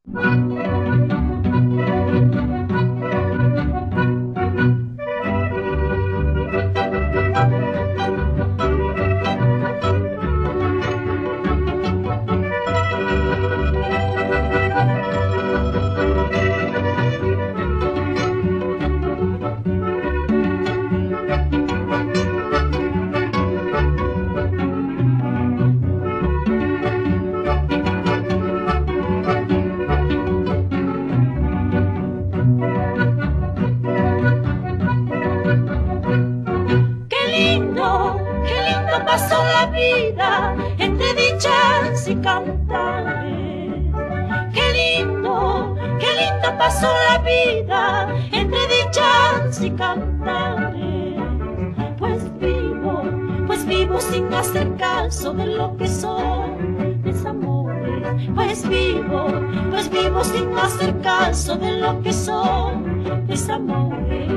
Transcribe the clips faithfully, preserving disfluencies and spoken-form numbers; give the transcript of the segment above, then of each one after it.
Pasó la vida entre dichas y cantares. Qué lindo, qué lindo pasó la vida entre dichas y cantares. Pues vivo, pues vivo sin hacer caso de lo que son desamores. Pues vivo, pues vivo sin hacer caso de lo que son desamores.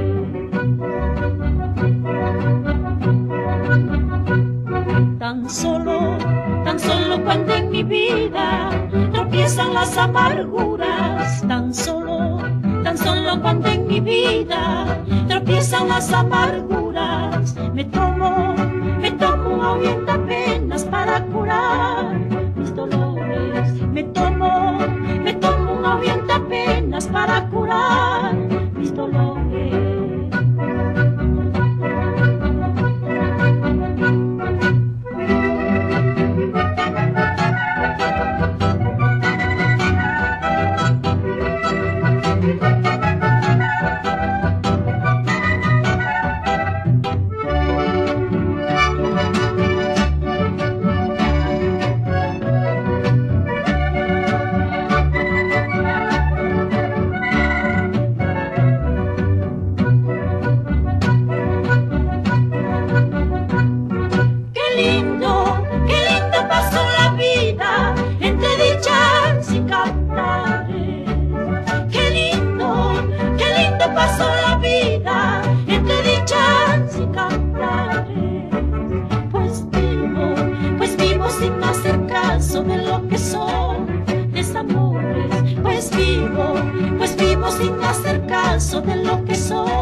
Tan solo, tan solo cuando en mi vida tropiezan las amarguras. Tan solo, tan solo cuando en mi vida tropiezan las amarguras. Me tomo, me tomo un avientapenas para curar mis dolores. Me tomo, me tomo un avientapenas para curar mis dolores. Pasó la vida entre dichas y cantares. Pues vivo, pues vivo sin hacer caso de lo que son desamores. Pues vivo, pues vivo sin hacer caso de lo que son